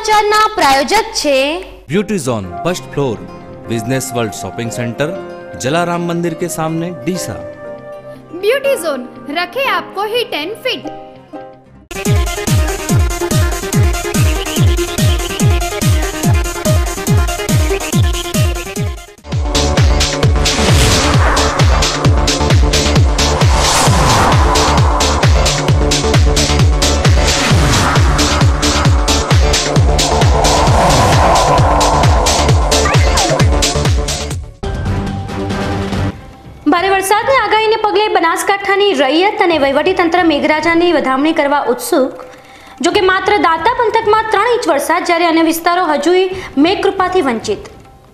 સમાચારના પ્રાયોજક છે beauty zone first floor business world shopping centre Jalaram मंदिर के सामने डीसा। ब्यूटी जोन रखे आपको हिट एंड फिट। ભારે વરસાદની આગાહીને પગલે બનાસકાંઠાની રૈયત અને વહીવટીતંત્ર મેઘરાજાની વધામણી કરવા ઉત્સુક। જો કે માત્ર દાંતા પંથકમાં 3 ઇંચ વરસાદ, જ્યારે અન્ય વિસ્તારો હજુય મેઘકૃપાથી વંચિત।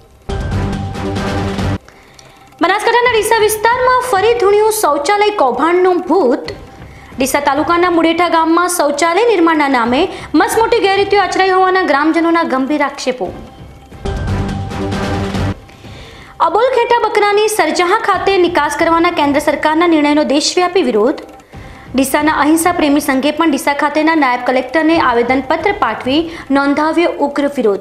બનાસકાંઠાના ડીસા વિસ્તારમાં ફરી ધૂણ્યું શૌચાલય કૌભાંડનું ભૂત। ડીસા તાલુકાના મુડેઠા ગામમાં શૌચાલય નિર્માણના નામે મસમોટી ગેરરીતિઓ આચરાઈ હોવાના ગ્રામજનોના ગંભીર આક્ષેપો। અબોલ ખેટા બકરાની સરજહા ખાતે નિકાસ કરવાના કેન્દ્ર સરકારના નિર્ણયનો દેશવ્યાપી વિરોધ। ડીસાના અહિંસા પ્રેમી સંઘે પણ ડીસા ખાતેના નાયબ કલેક્ટરને આવેદનપત્ર પાઠવી નોંધાવ્યો ઉગ્ર વિરોધ।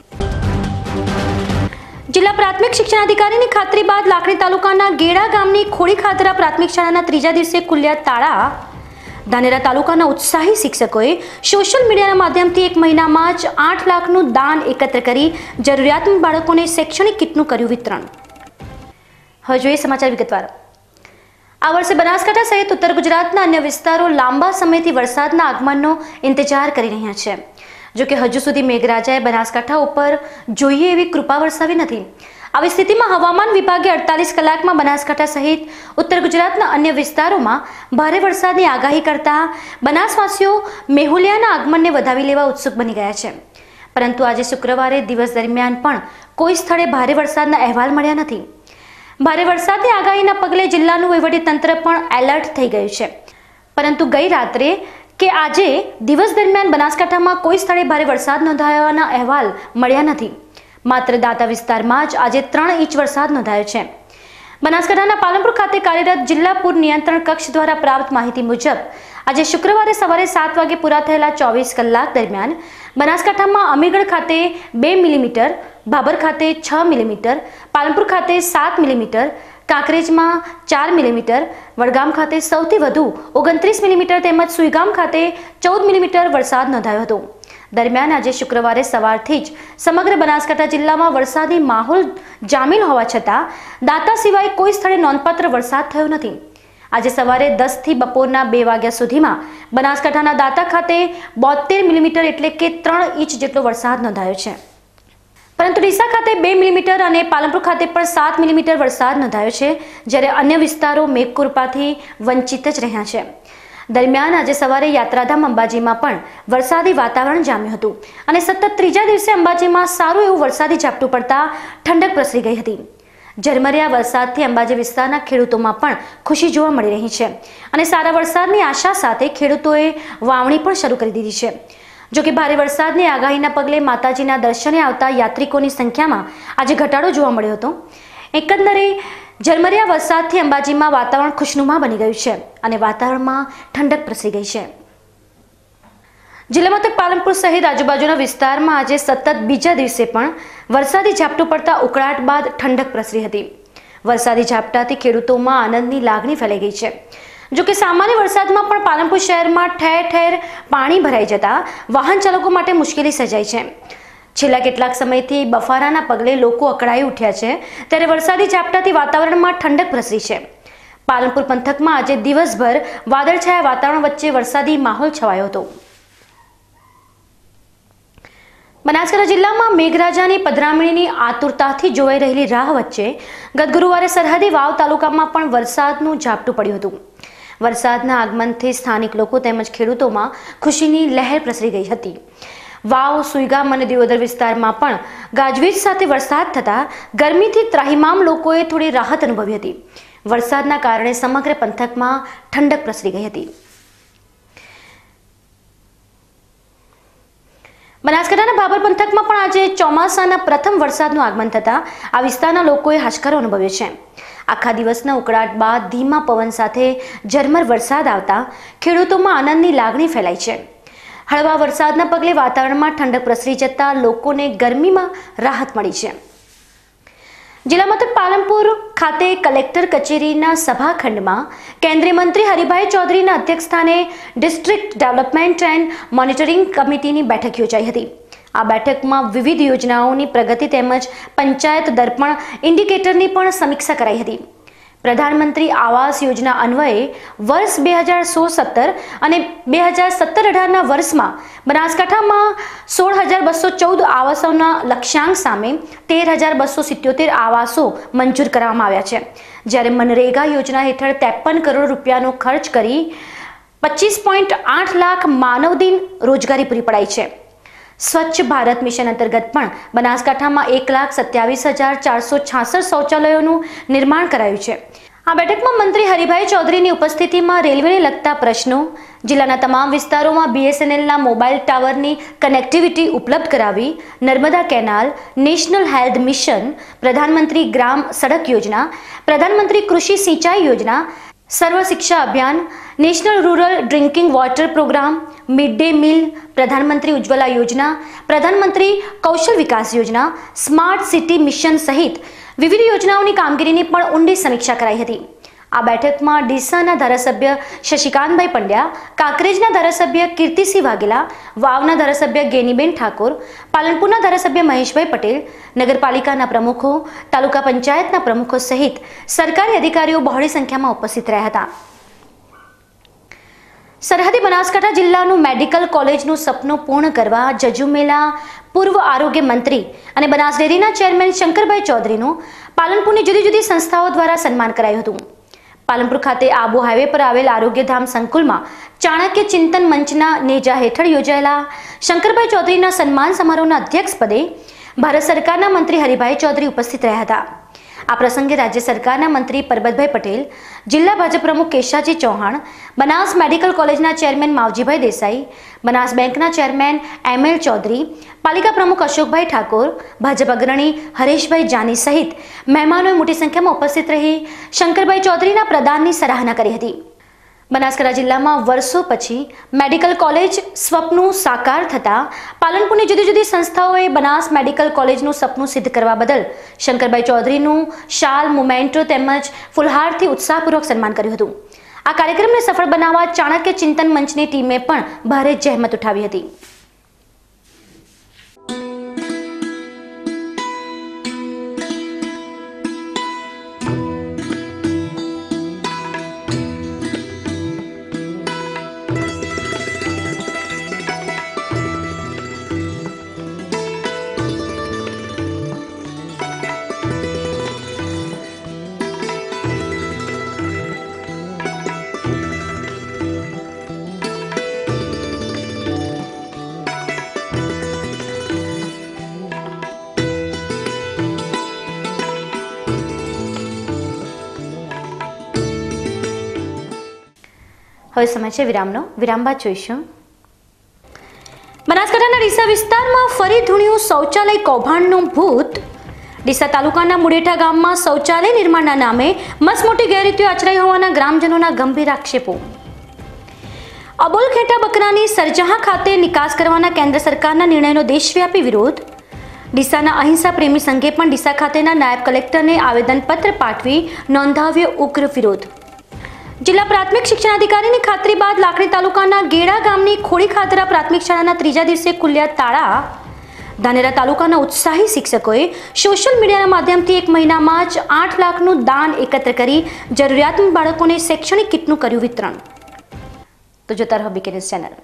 જિલ્લા પ્રાથમિક શિક્ષણાધિકારીની ખાતરી બાદ લાખણી તાલુકાના ગેડા ગામની ખોડી ખાતરા પ્રાથમિક શાળાના ત્રીજા દિવસે ખુલ્યા તાળા। ધાનેરા તાલુકાના ઉત્સાહી શિક્ષકોએ સોશિયલ મીડિયાના માધ્યમથી 1 મહિનામાં જ 8 લાખનું દાન એકત્ર કરી જરૂરિયાતમંદ બાળકોને શૈક્ષણિક કિટનું કર્યું વિતરણ। હવે જોઈએ સમાચાર વિગતવાર। આ વર્ષે બનાસકાંઠા સહિત ઉત્તર ગુજરાતના અન્ય વિસ્તારો લાંબા સમયથી વરસાદના આગમનનો ઇંતજાર કરી રહ્યા છે। જો કે હજુ સુધી મેઘરાજાએ બનાસકાંઠા ઉપર જોઈએ એવી કૃપા વરસાવી નથી। આવી સ્થિતિમાં હવામાન વિભાગે 48 કલાકમાં બનાસકાંઠા સહિત ઉત્તર ગુજરાતના અન્ય વિસ્તારોમાં ભારે વરસાદની આગાહી કરતા બનાસવાસીઓ મેહુલિયાના આગમનને વધાવી લેવા ઉત્સુક બની ગયા છે। પરંતુ આજે શુક્રવારે દિવસ દરમિયાન પણ કોઈ સ્થળે ભારે વરસાદના અહેવાલ મળ્યા નથી। ભારે વરસાદની આગાહીના પગલે જિલ્લાનું વહીવટીતંત્ર પણ એલર્ટ થઈ ગયું છે। પરંતુ ગઈ રાત્રે કે આજે દિવસ દરમિયાન બનાસકાંઠામાં કોઈ સ્થળે ભારે વરસાદ નોંધાયાના અહેવાલ મળ્યા નથી। માત્ર દાંતા વિસ્તારમાં જ આજે 3 ઇંચ વરસાદ નોંધાયો છે। બનાસકાંઠાના પાલનપુર ખાતે કાર્યરત જિલ્લા પૂર નિયંત્રણ કક્ષ દ્વારા પ્રાપ્ત માહિતી મુજબ આજે શુક્રવારે સવારે 7 વાગે પૂરા થયેલા 24 કલાક દરમિયાન બનાસકાંઠામાં અમીરગઢ ખાતે 2 મિલીમીટર, ભાભર ખાતે 6 મિલીમીટર, પાલનપુર ખાતે 7 મિલીમીટર, કાંકરેજમાં 4 મિલીમીટર, વડગામ ખાતે સૌથી વધુ 29 મિલીમીટર તેમજ સુઈગામ ખાતે 14 મિલીમીટર વરસાદ નોંધાયો હતો। દરમિયાન આજે શુક્રવારે સવારથી જ સમગ્ર બનાસકાંઠા જિલ્લામાં વરસાદી માહોલ જામેલ હોવા છતાં દાંતા સિવાય કોઈ સ્થળે નોંધપાત્ર વરસાદ થયો નથી। આજે સવારે 10 થી બપોરના 2 વાગ્યા સુધીમાં બનાસકાંઠાના દાંતા ખાતે 72 મિલીમીટર એટલે કે 3 ઇંચ જેટલો વરસાદ નોંધાયો છે। પરંતુ ડીસા ખાતે 2 મિલીમીટર અને પાલનપુર ખાતે પણ 7 મિલીમીટર વરસાદ નોંધાયો છે, જ્યારે અન્ય વિસ્તારો મેઘકૃપાથી વંચિત જ રહ્યા છે। દરમિયાન આજે સવારે યાત્રાધામ અંબાજીમાં પણ વરસાદી વાતાવરણ જામ્યું હતું અને સતત ત્રીજા દિવસે અંબાજીમાં સારું એવું વરસાદી ઝાપટું પડતા ઠંડક પ્રસરી ગઈ હતી। ઝરમરિયા વરસાદથી અંબાજી વિસ્તારના ખેડૂતોમાં પણ ખુશી જોવા મળી રહી છે અને સારા વરસાદની આશા સાથે ખેડૂતોએ વાવણી પણ શરૂ કરી દીધી છે। જો કે ભારે વરસાદની આગાહીના પગલે માતાજીના દર્શને આવતા યાત્રિકોની સંખ્યામાં આજે ઘટાડો જોવા મળ્યો હતો। એકંદરે ઝરમરિયા વરસાદથી અંબાજીમાં વાતાવરણ ખુશનુમા બની ગયું છે અને વાતાવરણમાં ઠંડક પ્રસરી ગઈ છે। જિલ્લા મથક પાલનપુર સહિત આજુબાજુના વિસ્તારમાં આજે સતત બીજા દિવસે પણ વરસાદી ઝાપટું પડતા ઉકળાટ બાદ ઠંડક પ્રસરી હતી। વરસાદી ઝાપટાથી ખેડૂતોમાં આનંદની લાગણી ફેલાઈ ગઈ છે। જો કે સામાન્ય વરસાદમાં પણ પાલનપુર શહેરમાં ઠેર ઠેર પાણી ભરાઈ જતા વાહન ચાલકો માટે મુશ્કેલી સર્જાઈ છે। છેલ્લા કેટલાક સમયથી બફારાના પગલે લોકો અકળાઈ ઉઠ્યા છે, ત્યારે વરસાદી ઝાપટાથી વાતાવરણમાં ઠંડક પ્રસરી છે। પાલનપુર પંથકમાં આજે દિવસભર વાદળછાયા વાતાવરણ વચ્ચે વરસાદી માહોલ છવાયો હતો। બનાસકાંઠા જિલ્લામાં મેઘરાજાની પધરામણીની આતુરતાથી જોવાઈ રહેલી રાહ વચ્ચે ગત ગુરુવારે સરહદી વાવ તાલુકામાં પણ વરસાદનું ઝાપટું પડ્યું હતું। વરસાદના આગમનથી સ્થાનિક લોકો તેમજ ખેડૂતોમાં ખુશીની લહેર પ્રસરી ગઈ હતી। વાવ, સુઈગામ અને દિયોદર વિસ્તારમાં પણ ગાજવીજ સાથે વરસાદ થતાં ગરમીથી ત્રાહિમામ લોકોએ થોડી રાહત અનુભવી હતી। વરસાદના કારણે સમગ્ર પંથકમાં ઠંડક પ્રસરી ગઈ હતી। બનાસકાંઠાના ભાભર પંથકમાં પણ આજે ચોમાસાના પ્રથમ વરસાદનું આગમન થતાં આ વિસ્તારના લોકોએ હાશકારો અનુભવ્યો છે। આખા દિવસના ઉકળાટ બાદ ધીમા પવન સાથે ઝરમર વરસાદ આવતા ખેડૂતોમાં આનંદની લાગણી ફેલાઈ છે। હળવા વરસાદના પગલે વાતાવરણમાં ઠંડક પ્રસરી જતા લોકોને ગરમીમાં રાહત મળી છે. જિલ્લા મથક પાલનપુર ખાતે કલેક્ટર કચેરીના સભાખંડમાં કેન્દ્રીય મંત્રી હરિભાઈ ચૌધરીના અધ્યક્ષસ્થાને ડિસ્ટ્રિક્ટ ડેવલપમેન્ટ એન્ડ મોનિટરિંગ કમિટીની બેઠક યોજાઈ હતી. આ બેઠકમાં વિવિધ યોજનાઓની પ્રગતિ તેમજ પંચાયત દર્પણ ઇન્ડિકેટરની પણ સમીક્ષા કરાઈ હતી. પ્રધાનમંત્રી આવાસ યોજના અન્વયે વર્ષ 2016-17 અને 2017-18ના વર્ષમાં બનાસકાંઠામાં 16,214 આવાસોના લક્ષ્યાંક સામે 13,277 આવાસો મંજૂર કરવામાં આવ્યા છે. જ્યારે મનરેગા યોજના હેઠળ 53 કરોડ રૂપિયાનો ખર્ચ કરી 25.8 લાખ માનવદિન રોજગારી પૂરી પડાઈ છે. સ્વચ્છ ભારત મિશન અંતર્ગત પણ બનાસકાંઠામાં 1,27,466 શૌચાલયોનું નિર્માણ કરાયું છે. આ બેઠકમાં મંત્રી હરિભાઈ ચૌધરીની ઉપસ્થિતિમાં રેલવેને લગતા પ્રશ્નો, જિલ્લાના તમામ વિસ્તારોમાં BSNLના મોબાઈલ ટાવરની કનેક્ટિવિટી ઉપલબ્ધ કરાવી, Narmada canal, national health mission, પ્રધાનમંત્રી ગ્રામ સડક યોજના, પ્રધાનમંત્રી કૃષિ સિંચાઈ યોજના, સર્વ શિક્ષા અભિયાન, national rural drinking water programme, mid day meal, પ્રધાનમંત્રી ઉજ્જવલા યોજના, પ્રધાનમંત્રી કૌશલ વિકાસ યોજના, સ્માર્ટ સિટી મિશન સહિત વિવિધ યોજનાઓની કામગીરીની પણ ઊંડી સમીક્ષા કરાઈ હતી. આ બેઠકમાં ડીસાના ધારાસભ્ય શશિકાંતભાઈ પંડ્યા, કાંકરેજના ધારાસભ્ય કીર્તિસિંહ વાઘેલા, વાવના ધારાસભ્ય ગેનીબેન ઠાકોર, પાલનપુરના ધારાસભ્ય મહેશભાઈ પટેલ, નગરપાલિકાના પ્રમુખો, તાલુકા પંચાયતના પ્રમુખો સહિત સરકારી અધિકારીઓ બહોળી સંખ્યામાં ઉપસ્થિત રહ્યા હતા. સરહદી બનાસકાંઠા જિલ્લાનું મેડિકલ કોલેજનું સપનું પૂર્ણ કરવા જજુમેલા પૂર્વ આરોગ્ય મંત્રી અને બનાસ ડેરીના ચેરમેન શંકરભાઈ ચૌધરીનું પાલનપુરની જુદી જુદી સંસ્થાઓ દ્વારા સન્માન કરાયું હતું. પાલનપુર ખાતે આબુ હાઈવે પર આવેલ આરોગ્યધામ સંકુલમાં ચાણક્ય ચિંતન મંચના નેજા હેઠળ યોજાયેલા શંકરભાઈ ચૌધરીના સન્માન સમારોહના અધ્યક્ષપદે ભારત સરકારના મંત્રી હરિભાઈ ચૌધરી ઉપસ્થિત રહ્યા હતા. આ પ્રસંગે રાજ્ય સરકારના મંત્રી પરબતભાઈ પટેલ, જિલ્લા ભાજપ પ્રમુખ કેશાજી ચૌહાણ, બનાસ મેડિકલ કોલેજના ચેરમેન માવજીભાઈ દેસાઈ, બનાસ બેંકના ચેરમેન ML ચૌધરી, પાલિકા પ્રમુખ અશોકભાઈ ઠાકોર, ભાજપ અગ્રણી હરેશભાઈ જાની સહિત મહેમાનોએ મોટી સંખ્યામાં ઉપસ્થિત રહી શંકરભાઈ ચૌધરીના પ્રદાનની સરાહના કરી હતી. બનાસકાંઠા જિલ્લામાં વર્ષો પછી મેડિકલ કોલેજ સ્વપ્નું સાકાર થતા પાલનપુરની જુદી જુદી સંસ્થાઓએ બનાસ મેડિકલ કોલેજનું સપનું સિદ્ધ કરવા બદલ શંકરભાઈ ચૌધરીનું શાલ, મોમેન્ટો તેમજ ફુલહારથી ઉત્સાહપૂર્વક સન્માન કર્યું હતું. આ કાર્યક્રમને સફળ બનાવવા ચાણક્ય ચિંતન મંચની ટીમે પણ ભારે જહેમત ઉઠાવી હતી. હવે સમય છે વિરામનો. વિરામ બાદ જોઈશું. બનાસકાંઠાના ડીસા વિસ્તારમાં ફરી ધૂણ્યું શૌચાલય કૌભાંડનું ભૂત. ડીસા તાલુકાના મુડેઠા ગામમાં શૌચાલય નિર્માણના નામે મસમોટી ગેરરીતિઓ આચરાઈ હોવાના ગ્રામજનોના ગંભીર આક્ષેપો. અબોલ ખેટા બકરાની સરજહા ખાતે નિકાસ કરવાના કેન્દ્ર સરકારના નિર્ણયનો દેશવ્યાપી વિરોધ. ડીસાના અહિંસા પ્રેમી સંઘે પણ ડીસા ખાતેના નાયબ કલેક્ટરને આવેદનપત્ર પાઠવી નોંધાવ્યો ઉગ્ર વિરોધ. જિલ્લા પ્રાથમિક શિક્ષણાધિકારીની ખાતરી બાદ લાખણી તાલુકાના ગેડા ગામની ખોડી ખાતરા પ્રાથમિક શાળાના ત્રીજા દિવસે ખુલ્યા તાળા. ધાનેરા તાલુકાના ઉત્સાહી શિક્ષકોએ સોશિયલ મીડિયાના માધ્યમથી એક મહિનામાં જ 8 લાખનું દાન એકત્ર કરી જરૂરિયાતમંદ બાળકોને શૈક્ષણિક કીટનું કર્યું વિતરણ. તો જોતા રહો બીકે ન્યૂઝ ચેનલ.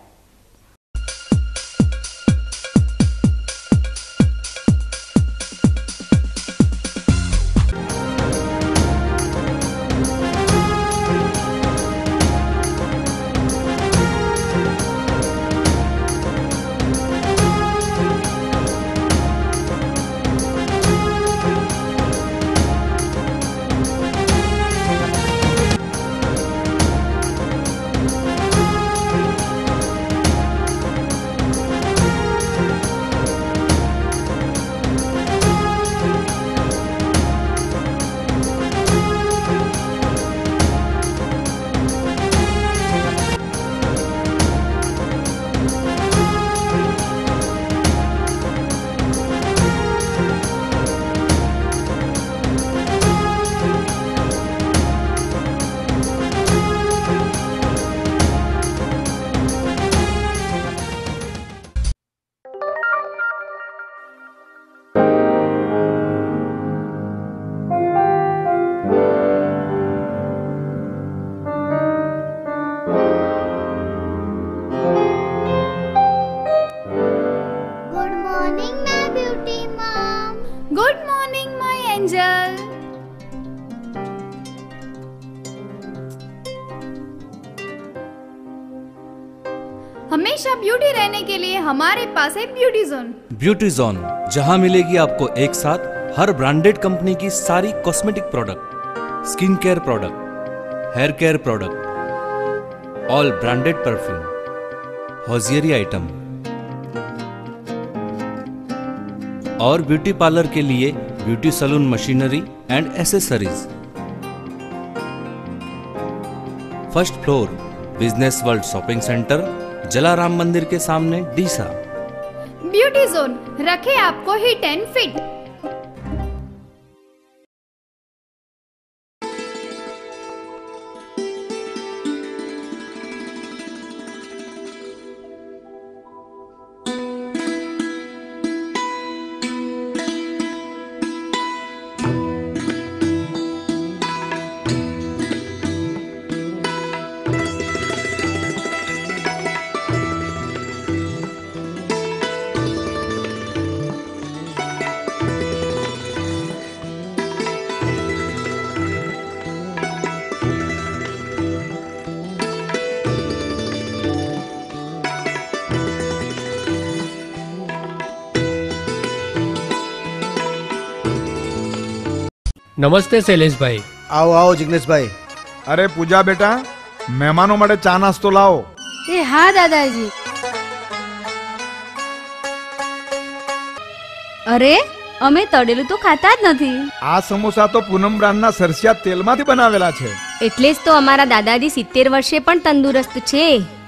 हमेशा ब्यूटी रहने के लिए हमारे पास है ब्यूटी जोन। ब्यूटी जोन, जहां मिलेगी आपको एक साथ हर ब्रांडेड कंपनी की सारी cosmetic product, skin care product, hair care product, all branded perfume, hosiery item और ब्यूटी पार्लर के लिए beauty salon machinery and accessories. First floor, business world shopping centre, Jalaram मंदिर के सामने, डीसा। ब्यूटी जोन रखे आपको हिट एंड फिट। નમસ્તે શૈલેષભાઈ। આવો આવો જિગ્નેશભાઈ। અરે પૂજા બેટા, મહેમાનો માટે ચા નાસ્તો લાવો। એ હા દાદાજી। અરે અમે તળેલું તો ખાતા જ નથી। આ સમોસા તો પૂનમ બ્રાન્ડના સરસિયા તેલમાંથી બનાવેલા છે। એટલે જ તો અમારા દાદાજી 70 વર્ષે પણ તંદુરસ્ત છે।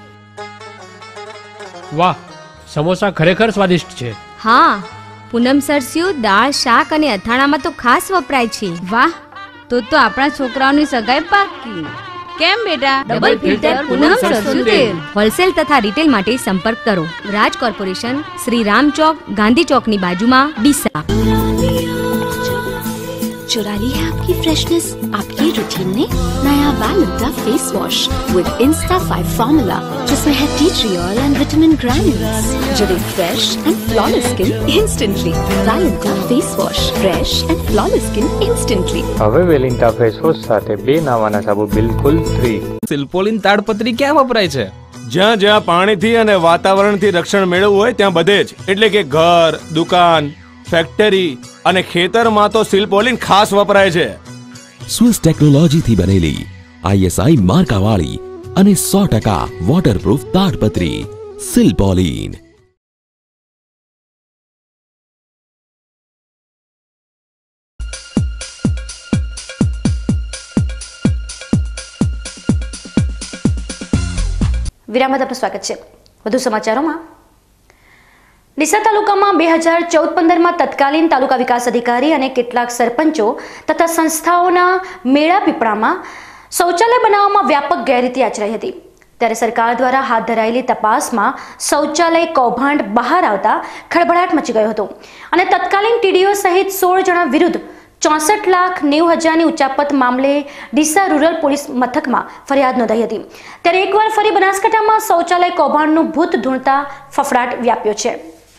વાહ, સમોસા ખરેખર સ્વાદિષ્ટ છે। હા, પૂનમ સરસ્યું દાળ, શાક અને અથાણામાં તો ખાસ વપરાય છે। વાહ, તો આપણા છોકરાઓની સગાઈ પાકી। કેમ બેટા? ડબલ ફિલ્ટર પૂનમ સરસ્યું તેલ। હોલસેલ તથા રિટેલ માટે સંપર્ક કરો રાજ કોર્પોરેશન, શ્રી રામ ચોક, ગાંધી ચોકની બાજુમાં, ડીસા। चुरा ली है आपकी फ्रेशनेस आपकी रूटीन ने नया Valenta face wash with insta 5 formula, जिसमें है tea tree oil and vitamin granules जो दे fresh and flawless skin instantly. Valenta face wash, fresh and flawless skin instantly. હવે વેલિન્ટા ફેસ વોશ સાથે બે નાવાના સાબુ બિલકુલ ફ્રી। સિલ્પોલિન તાડપત્રી ક્યાં વપરાય છે? જ્યાં જ્યાં પાણીથી અને વાતાવરણથી રક્ષણ મેળવવું હોય ત્યાં બધે જ, એટલે કે ઘર, દુકાન, ફેક્ટરી અને ખેતરમાં તો સિલ્પોલિન ખાસ વપરાય છે। સ્વિસ ટેકનોલોજીથી બનેલી ISI માર્કાવાળી અને 100% વોટરપ્રૂફ તાડપત્રી સિલ્પોલિન। વિરામ બાદ આપનું સ્વાગત છે। વધુ સમાચારોમાં, ડીસા તાલુકામાં 2014-15માં તત્કાલીન તાલુકા વિકાસ અધિકારી અને કેટલાક સરપંચો તથા સંસ્થાઓના મેળા પીપળામાં શૌચાલય બનાવવામાં વ્યાપક ગેરરીતિ આચરાઈ હતી। ત્યારે સરકાર દ્વારા હાથ ધરાયેલી તપાસમાં શૌચાલય કૌભાંડ બહાર આવતા ખળભળાટ મચી ગયો હતો અને તત્કાલીન TDO સહિત 16 જણા વિરુદ્ધ 64,90,000ની ઉચાપત મામલે ડીસા રૂરલ પોલીસ મથકમાં ફરિયાદ નોંધાઈ હતી। ત્યારે એકવાર ફરી બનાસકાંઠામાં શૌચાલય કૌભાંડનું ભૂત ધૂણતા ફફડાટ વ્યાપ્યો છે।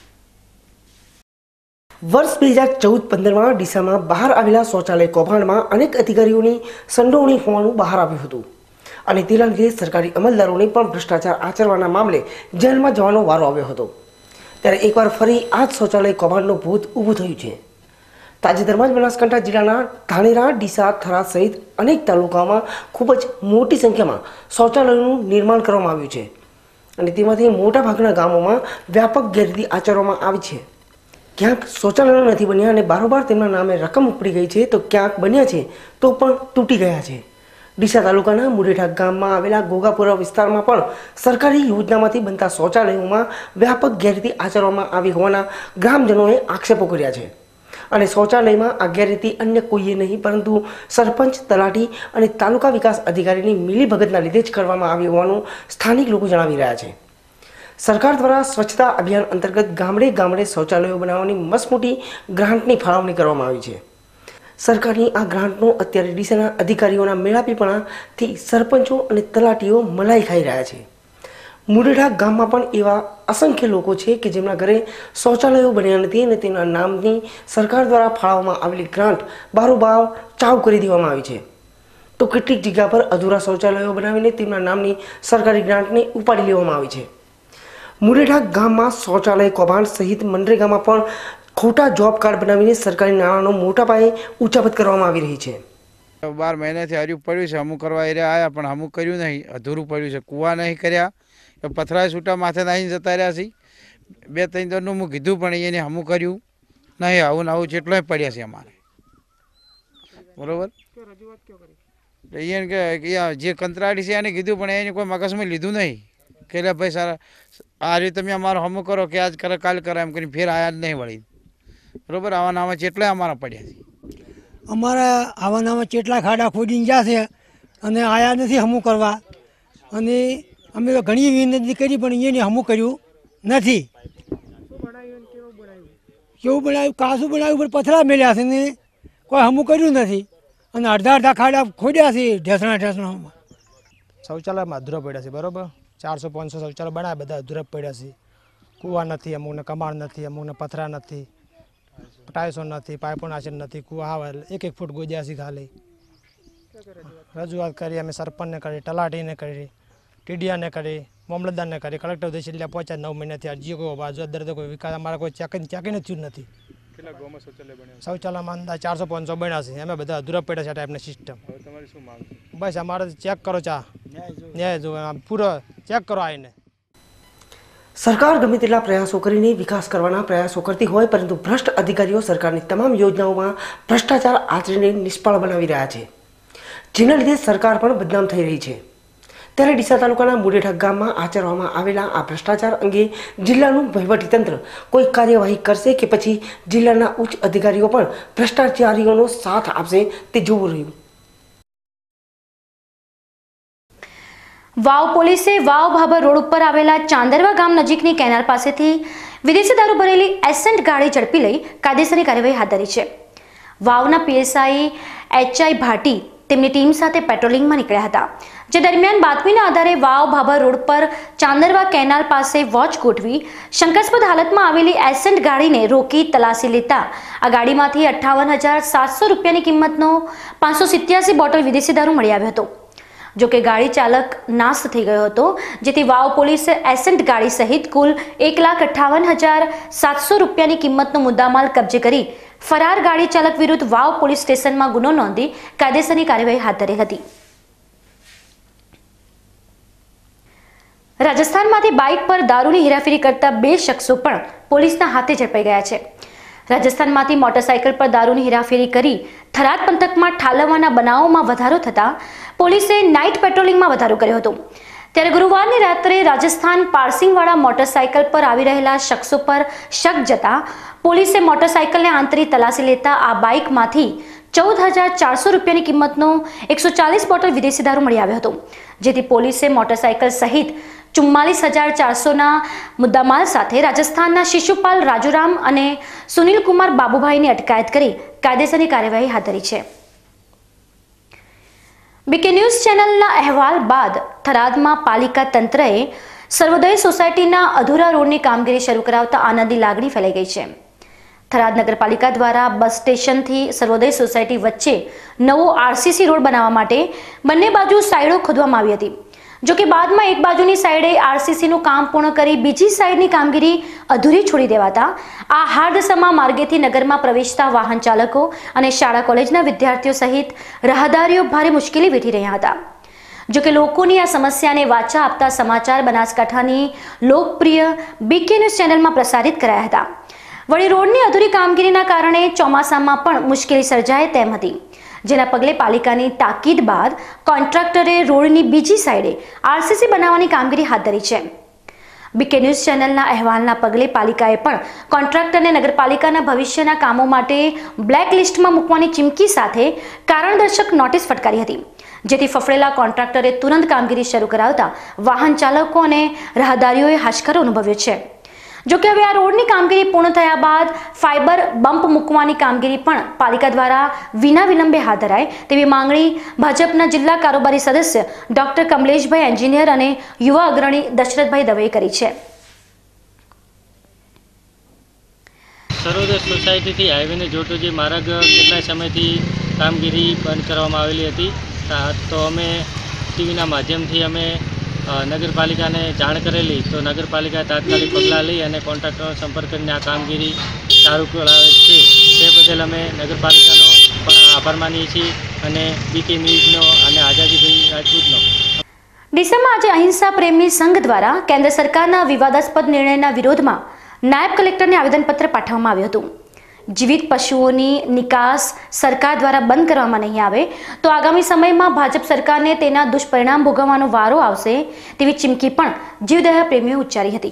વર્ષ 2014-15માં ડીસામાં બહાર આવેલા શૌચાલય કૌભાંડમાં અનેક અધિકારીઓની સંડોવણી હોવાનું બહાર આવ્યું હતું અને તેના લીધે સરકારી અમલદારોને પણ ભ્રષ્ટાચાર આચરવાના મામલે જેલમાં જવાનો વારો આવ્યો હતો। ત્યારે એકવાર ફરી આ જ શૌચાલય કૌભાંડનું ભૂત ઊભું થયું છે। તાજેતરમાં જ બનાસકાંઠા જિલ્લાના ધાનેરા, ડીસા, થરાદ સહિત અનેક તાલુકાઓમાં ખૂબ જ મોટી સંખ્યામાં શૌચાલયોનું નિર્માણ કરવામાં આવ્યું છે અને તેમાંથી મોટાભાગના ગામોમાં વ્યાપક ગેરરીતિ આચરવામાં આવી છે। ક્યાંક શૌચાલયો નથી બન્યા અને બારોબાર તેમના નામે રકમ ઉપડી ગઈ છે, તો ક્યાંક બન્યા છે તો પણ તૂટી ગયા છે। ડીસા તાલુકાના મુરેઠા ગામમાં આવેલા ગોગાપુરા વિસ્તારમાં પણ સરકારી યોજનામાંથી બનતા શૌચાલયોમાં વ્યાપક ગેરરીતિ આચરવામાં આવી હોવાના ગ્રામજનોએ આક્ષેપો કર્યા છે અને શૌચાલયમાં આ ગેરરીતિ અન્ય કોઈએ નહીં પરંતુ સરપંચ, તલાટી અને તાલુકા વિકાસ અધિકારીની મિલીભગતના લીધે જ કરવામાં આવી હોવાનું સ્થાનિક લોકો જણાવી રહ્યા છે। સરકાર દ્વારા સ્વચ્છતા અભિયાન અંતર્ગત ગામડે ગામડે શૌચાલયો બનાવવાની મસમોટી ગ્રાન્ટની ફાળવણી કરવામાં આવી છે। સરકારની આ ગ્રાન્ટનો અત્યારે ડીસાના અધિકારીઓના મેળાપીપણાથી સરપંચો અને તલાટીઓ મલાઈ ખાઈ રહ્યા છે। મુરેઠા ગામમાં પણ એવા અસંખ્ય લોકો છે કે જેમના ઘરે શૌચાલયો બન્યા નથી અને તેના નામની સરકાર દ્વારા ફાળવવામાં આવેલી ગ્રાન્ટ બારોબાર ચાવ કરી દેવામાં આવી છે, તો કેટલીક જગ્યા પર અધૂરા શૌચાલયો બનાવીને તેમના નામની સરકારી ગ્રાન્ટને ઉપાડી લેવામાં આવી છે। મુરેઠા ગામમાં શૌચાલય કૌભાંડ સહિત મનરેગામાં પણ ખોટા જોબ કાર્ડ બનાવીને સરકારી નાણાંનો મોટા પાયે ઉચાપત કરવામાં આવી રહી છે. 12 મહિનાથી હર્યું પડ્યું છે, અમુક કરવા એરિયા આવ્યા પણ અમુક કર્યું નહીં, અધૂરું પડ્યું છે. કૂવા નહીં કર્યા, પથરા છૂટા માથે નાહીને જતા રહ્યા છે. 2-3 દરનું હું કીધું પણ એને અમુક કર્યું નહીં. આવું આવું જેટલોય પડ્યા છે અમારે, બરોબર. અહીંયા કે જે કંત્રાડી છે એને કીધું પણ એને કોઈ મગજમાં લીધું નહીં કે એટલે ભાઈ સારા આ રીતે તમે અમારો હમું કરો કે આજ કરે કાલ કરે એમ કરીને ફેર આયા જ નહીં વળી, બરોબર. આવા નામાં જેટલા અમારા પડ્યા છે. અમારા આવા નામાં જેટલા ખાડા ખોદીને ગયા છે અને આયા નથી હમું કરવા, અને અમે તો ઘણી વિનંતી કરી પણ એને હમું કર્યું નથી. કેવું બનાવ્યું? કાસું બનાવ્યું પણ પથરા મેલ્યા છે ને કોઈ હમું કર્યું નથી, અને અડધા ખાડા ખોદ્યા છે ઢેસણામાં. શૌચાલયમાં અધૂરા પડ્યા છે, બરાબર. 400-500 શૌચાલય બનાવ્યા, બધા અધૂરા પડ્યા છે. કૂવા નથી, અમુકને કમાડ નથી, અમુકને પથરા નથી, ટાઈસો નથી, પાઇપો નાશી નથી, કૂવા આવે 1-1 ફૂટ ગોજ્યા છે ખાલી. રજૂઆત કરી અમે સરપંચને કરી, તલાટીને કરી, ટીડીઆને કરી, મામલતદારને કરી, કલેક્ટર દેશ એટલે પહોંચ્યા 9 મહિનાથી. અરજી કોઈ બાજુ દર કોઈ વિકાસ અમારા કોઈ ચેકિંગ થયું નથી. શૌચાલયમાં અંદાજ 400-500 બન્યા છે, અમે બધા અધૂરા પડ્યા છે આ ટાઈપની સિસ્ટમ. બસ અમારે ચેક કરો, ન્યાય જો પૂરો ચેક કરો આવીને. સરકાર ગમે તેટલા પ્રયાસો કરીને વિકાસ કરવાના પ્રયાસો કરતી હોય, પરંતુ ભ્રષ્ટ અધિકારીઓ સરકારની તમામ યોજનાઓમાં ભ્રષ્ટાચાર આચરીને નિષ્ફળ બનાવી રહ્યા છે, જેના લીધે સરકાર પણ બદનામ થઈ રહી છે. ત્યારે ડીસા તાલુકાના મુરેઠા ગામમાં આચરવામાં આવેલા આ ભ્રષ્ટાચાર અંગે જિલ્લાનું વહીવટીતંત્ર કોઈ કાર્યવાહી કરશે કે પછી જિલ્લાના ઉચ્ચ અધિકારીઓ પણ ભ્રષ્ટાચારીઓનો સાથ આપશે તે જોવું રહ્યું. વાવ પોલીસે વાવ ભાભર રોડ ઉપર આવેલા ચાંદરવા ગામ નજીકની કેનાલ પાસેથી વિદેશી દારૂ ભરેલી એસન્ટ ગાડી ઝડપી લઈ કાયદેસરની કાર્યવાહી હાથ ધરી છે. વાવના પીએસઆઈ એચઆઈ ભાટી તેમની ટીમ સાથે પેટ્રોલિંગમાં નીકળ્યા હતા, જે દરમિયાન બાતમીના આધારે વાવ ભાભર રોડ પર ચાંદરવા કેનાલ પાસે વોચ ગોઠવી શંકાસ્પદ હાલતમાં આવેલી એસન્ટ ગાડીને રોકી તલાશી લેતા આ ગાડીમાંથી 58,700 રૂપિયાની કિંમતનો 587 બોટલ વિદેશી દારૂ મળી આવ્યો હતો. જોકે ગાડી ચાલક નાશ થઈ ગયો હતો, જેથી વાવ પોલીસે એસન્ટ ગાડી સહિત કુલ 1,58,700 રૂપિયાની કિંમતનો મુદ્દામાલ કબજે કરી ફરાર ગાડી ચાલક વિરુદ્ધ વાવ પોલીસ સ્ટેશનમાં ગુનો નોંધી કાયદેસરની કાર્યવાહી હાથ ધરી હતી. રાજસ્થાનમાંથી બાઇક પર દારૂની હેરાફેરી કરતા 2 શખ્સો પણ પોલીસના હાથે ઝડપાઈ ગયા છે. રાજસ્થાનમાંથી મોટરસાઇકલ પર દારૂની હેરાફેરી કરી થરાદ પંથકમાં ઠાલવવાના બનાવોમાં વધારો થતા પોલીસે નાઇટ પેટ્રોલિંગમાં વધારો કર્યો હતો. ત્યારે ગુરુવારની રાત્રે રાજસ્થાન પારસિંગવાળા મોટરસાઇકલ પર આવી રહેલા શખ્સો પર શક જતા પોલીસે મોટરસાઇકલને આંતરી તલાશી લેતા આ બાઇકમાંથી 14,400 રૂપિયાની કિંમતનો 140 બોટલ વિદેશી દારૂ મળી આવ્યો હતો, જેથી પોલીસે મોટરસાઇકલ સહિત 44,400ના મુદ્દામાલ સાથે રાજસ્થાનના શિશુપાલ રાજુરામ અને સુનિલકુમાર બાબુભાઈની અટકાયત કરી કાયદેસરની કાર્યવાહી હાથ ધરી છે. બીકે ન્યૂઝ ચેનલના અહેવાલ બાદ થરાદમાં પાલિકા તંત્રએ સર્વોદય સોસાયટીના અધૂરા રોડની કામગીરી શરૂ કરાવતા આનંદની લાગણી ફેલાઈ ગઈ છે. થરાદ નગરપાલિકા દ્વારા બસ સ્ટેશનથી સર્વોદય સોસાયટી વચ્ચે નવો આરસીસી રોડ બનાવવા માટે બંને બાજુ સાઈડો ખોદવામાં આવી હતી. જોકે બાદમાં એક બાજુની સાઈડે આરસીસીનું કામ પૂર્ણ કરી બીજી સાઈડની કામગીરી અધૂરી છોડી દેવાતા આ હાર્દસમા માર્ગેથી નગરમાં પ્રવેશતા વાહન ચાલકો અને શાળા કોલેજના વિદ્યાર્થીઓ સહિત રાહદારીઓ ભારે મુશ્કેલી વેઠી રહ્યા હતા. જોકે લોકોની આ સમસ્યાને વાચા આપતા સમાચાર બનાસકાંઠાની લોકપ્રિય બીકે ન્યૂઝ ચેનલમાં પ્રસારિત કરાયા હતા. વળી રોડની અધૂરી કામગીરીના કારણે ચોમાસામાં પણ મુશ્કેલી સર્જાય તેમ હતી, જેના પગલે પાલિકાની તાકીદ બાદ કોન્ટ્રાક્ટરે રોડની બીજી સાઈડે આરસીસી બનાવવાની કામગીરી હાથ ધરી છે. બીકે ન્યૂઝ ચેનલના અહેવાલના પગલે પાલિકાએ પણ કોન્ટ્રાક્ટરને નગરપાલિકાના ભવિષ્યના કામો માટે બ્લેક લિસ્ટમાં મૂકવાની ચીમકી સાથે કારણદર્શક નોટિસ ફટકારી હતી, જેથી ફફડેલા કોન્ટ્રાક્ટરે તુરંત કામગીરી શરૂ કરાવતા વાહન ચાલકો અને રાહદારીઓએ હાશકારો અનુભવ્યો છે. જોકે હવે આ રોડની કામગીરી પૂર્ણ થયા બાદ ફાઇબર બમ્પ મૂકવાની કામગીરી પણ પાલિકા દ્વારા વિના વિલંબે હાથ ધરાય તેવી માંગણી ભાજપના જિલ્લા કારોબારી સદસ્ય ડોક્ટર કમલેશભાઈ એન્જિનિયર અને યુવા અગ્રણી દશરથભાઈ દવેએ કરી છે. સર્વોદય સોસાયટીથી હાઈવેને જોડતો જે માર્ગ કેટલાય સમયથી કામગીરી બંધ કરવામાં આવેલી હતી, તો અમે ટીવીના માધ્યમથી અમે નગરપાલિકાને જાણ કરેલી તો નગરપાલિકાએ તાત્કાલિક પગલાં લઈ અને કોન્ટ્રાક્ટરનો સંપર્ક કરીને આ કામગીરી સારું કરાવે છે. તે બદલ અમે નગરપાલિકાનો પણ આભાર માનીએ છીએ અને બીકે ન્યૂઝનો અને આઝાદીભાઈ રાજપૂતનો. ડીસામાં આજે અહિંસા પ્રેમી સંઘ દ્વારા કેન્દ્ર સરકારના વિવાદાસ્પદ નિર્ણયના વિરોધમાં નાયબ કલેક્ટરને આવેદનપત્ર પાઠવવામાં આવ્યું હતું. જીવિત પશુઓની નિકાસ સરકાર દ્વારા બંધ કરવામાં નહીં આવે તો આગામી સમયમાં ભાજપ સરકારને તેના દુષ્પરિણામ ભોગવવાનો વારો આવશે તેવી ચીમકી પણ જીવદયા પ્રેમીઓ ઉચ્ચારી હતી.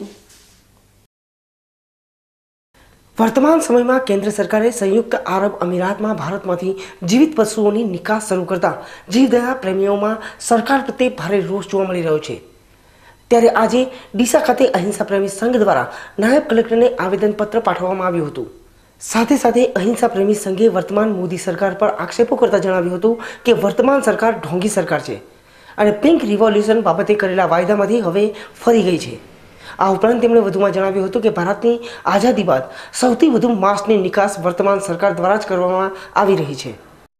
વર્તમાન સમયમાં કેન્દ્ર સરકારે સંયુક્ત આરબ અમીરાતમાં ભારતમાંથી જીવિત પશુઓની નિકાસ શરૂ કરતા જીવદયા પ્રેમીઓમાં સરકાર પ્રત્યે ભારે રોષ જોવા મળી રહ્યો છે. ત્યારે આજે ડીસા ખાતે અહિંસા પ્રેમી સંઘ દ્વારા નાયબ કલેક્ટરને આવેદનપત્ર પાઠવવામાં આવ્યું હતું. સાથે સાથે અહિંસા પ્રેમી સંઘે વર્તમાન મોદી સરકાર પર આક્ષેપો કરતા જણાવ્યું હતું કે વર્તમાન સરકાર ઢોંગી સરકાર છે અને પિંક રિવોલ્યુશન બાબતે કરેલા વાયદામાંથી હવે ફરી ગઈ છે. આ ઉપરાંત તેમણે વધુમાં જણાવ્યું હતું કે ભારતની આઝાદી બાદ સૌથી વધુ માંસની નિકાસ વર્તમાન સરકાર દ્વારા જ કરવામાં આવી રહી છે.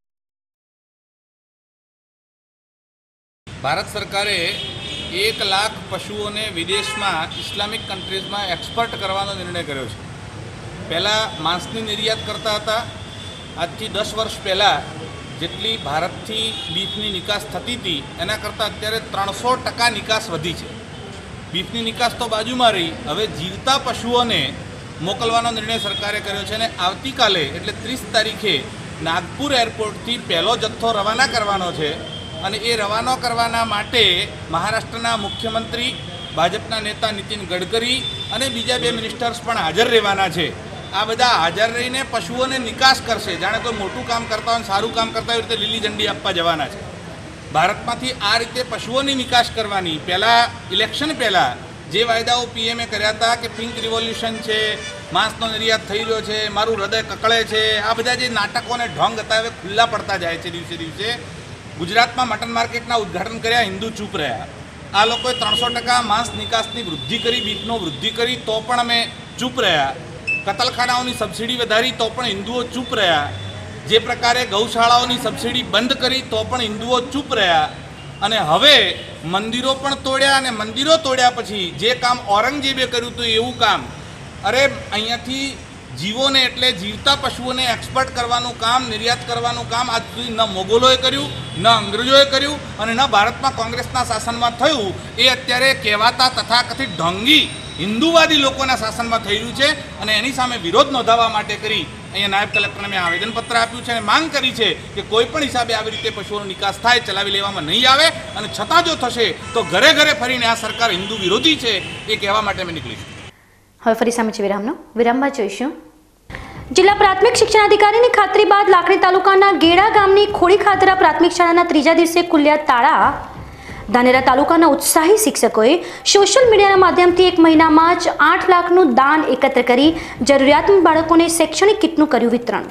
ભારત સરકારે 1 લાખ પશુઓને વિદેશમાં ઇસ્લામિક કન્ટ્રીઝમાં એક્સપોર્ટ કરવાનો નિર્ણય કર્યો છે. પહેલાં માંસની નિર્યાત કરતા હતા. આજથી 10 વર્ષ પહેલાં જેટલી ભારતથી બીફની નિકાસ થતી હતી એના કરતાં અત્યારે 300% નિકાસ વધી છે. બીફની નિકાસ તો બાજુમાં રહી, હવે જીવતા પશુઓને મોકલવાનો નિર્ણય સરકારે કર્યો છે અને આવતીકાલે એટલે 30 તારીખે નાગપુર એરપોર્ટથી પહેલો જથ્થો રવાના કરવાનો છે અને એ રવાના કરવાના માટે મહારાષ્ટ્રના મુખ્યમંત્રી, ભાજપના નેતા નીતિન ગડકરી અને બીજા 2 મિનિસ્ટર્સ પણ હાજર રહેવાના છે. આ બધા હાજર રહીને પશુઓને નિકાસ કરશે. જાણે કોઈ મોટું કામ કરતા હોય, સારું કામ કરતા હોય રીતે લીલી ઝંડી આપવા જવાના છે. ભારતમાંથી આ રીતે પશુઓની નિકાસ કરવાની. પહેલાં ઇલેક્શન પહેલાં જે વાયદાઓ પીએમએ કર્યા હતા કે પિંક રિવોલ્યુશન છે, માંસનો નિર્યાત થઈ રહ્યો છે, મારું હૃદય કકળે છે, આ બધા જે નાટકોને ઢોંગ હતા હવે ખુલ્લા પડતા જાય છે દિવસે દિવસે. ગુજરાતમાં મટન માર્કેટના ઉદ્ઘાટન કર્યા, હિન્દુ ચૂપ રહ્યા. આ લોકોએ 300% માંસ નિકાસની વૃદ્ધિ કરી, બીફનો વૃદ્ધિ કરી તો પણ અમે ચૂપ રહ્યા. કતલખાનાઓની સબસિડી વધારી તો પણ હિન્દુઓ ચૂપ રહ્યા. જે પ્રકારે ગૌશાળાઓની સબસિડી બંધ કરી તો પણ હિન્દુઓ ચૂપ રહ્યા. અને હવે મંદિરો પણ તોડ્યા અને મંદિરો તોડ્યા પછી જે કામ ઔરંગઝેબે કર્યું હતું એવું કામ, અરે અહીંયાથી જીવોને એટલે જીવતા પશુઓને એક્સપોર્ટ કરવાનું કામ, નિર્યાત કરવાનું કામ આજ સુધી ન મોગલોએ કર્યું, ન અંગ્રેજોએ કર્યું અને ન ભારતમાં કોંગ્રેસના શાસનમાં થયું. એ અત્યારે કહેવાતા તથાકથિત ઢોંગી હિન્દુવાદી લોકોના શાસનમાં થઈ રહ્યું છે અને એની સામે વિરોધ નોંધાવવા માટે કરી અહીંયા નાયબ કલેક્ટરને મેં આવેદનપત્ર આપ્યું છે અને માંગ કરી છે કે કોઈ પણ હિસાબે આવી રીતે પશુઓનો નિકાસ થાય, ચલાવી લેવામાં નહીં આવે અને છતાં જો થશે તો ઘરે ઘરે ફરીને આ સરકાર હિન્દુ વિરોધી છે એ કહેવા માટે મેં નીકળીશું. હવે ફરી સામે છે વિરામ બાદ જોઈશું. જિલ્લા પ્રાથમિક શિક્ષણાધિકારીની ખાતરી બાદ લાખણી તાલુકાના ગેડા ગામની ખોડી ખાતરા પ્રાથમિક શાળાના 3જા દિવસે ખુલ્યા તાળા. ધાનેરા તાલુકાના ઉત્સાહી શિક્ષકોએ સોશિયલ મીડિયાના માધ્યમથી 1 મહિનામાં જ 8 લાખનું દાન એકત્ર કરી જરૂરિયાતમંદ બાળકોને શૈક્ષણિક કિટનું કર્યું વિતરણ.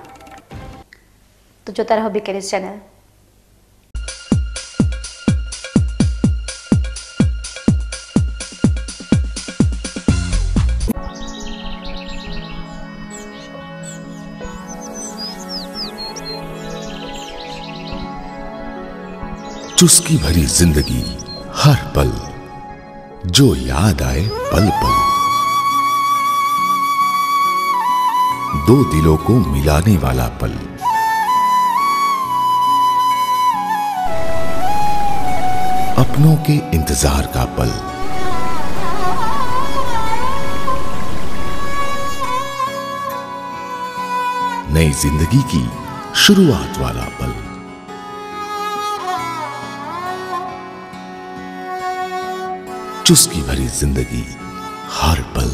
તો જોતા રહો બીકે ન્યૂઝ ચેનલ. चुस्की भरी जिंदगी हर पल जो याद आए पल पल, दो दिलों को मिलाने वाला पल, अपनों के इंतजार का पल, नई जिंदगी की शुरुआत वाला पल. चुस्की भरी जिंदगी हर पल.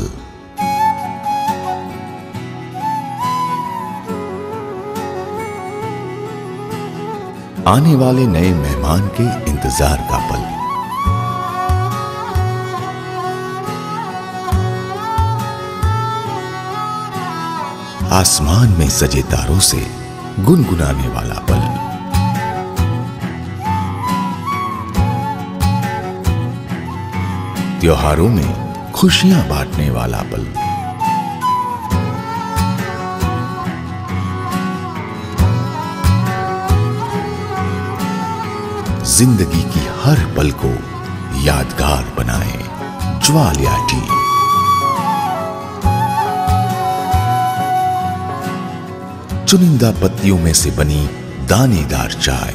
आने वाले नए मेहमान के इंतजार का पल, आसमान में सजे तारों से गुनगुनाने वाला पल, त्योहारों में खुशियां बांटने वाला पल, जिंदगी की हर पल को यादगार बनाए ज्वालिया टी। चुनिंदा पत्तियों में से बनी दानेदार चाय,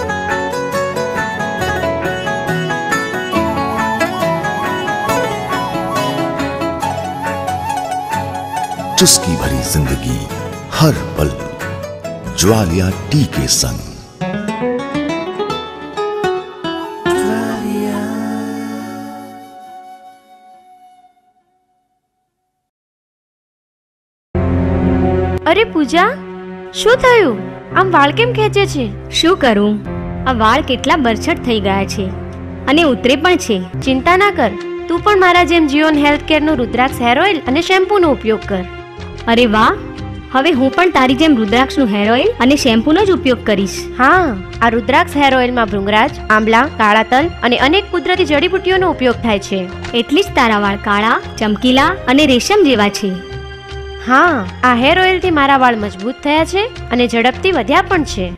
चुस्की भरी जिंदगी हर पल ज्वालिया टी के संग। અરે પૂજા, શું થયું? આમ વાળ કેમ ખેંચે છે? શું કરું, આ વાળ કેટલા બરછટ થઈ ગયા છે અને ઉતરે પણ છે. ચિંતા ના કર, તું પણ મારા જેમ જીઓન હેલ્થ કેરનું રુદ્રાક્ષ હેર ઓઇલ અને શેમ્પૂનો ઉપયોગ કર. અરે વાહ, હવે હું પણ તારી જેમ રુદ્રાક્ષનું હેર ઓઇલ અને શેમ્પૂનો જ ઉપયોગ કરીશ. હા, આ રુદ્રાક્ષ હેર ઓઇલમાં ભૃંગરાજ, આંબલા, કાળા તલ અને અનેક કુદરતી જડીબુટ્ટીઓનો ઉપયોગ થાય છે. એટલે જ તારા વાળ કાળા, ચમકીલા અને રેશમ જેવા છે. હા, આ હેર ઓઇલથી મારા વાળ મજબૂત થયા છે અને ઝડપથી વધ્યા પણ છે.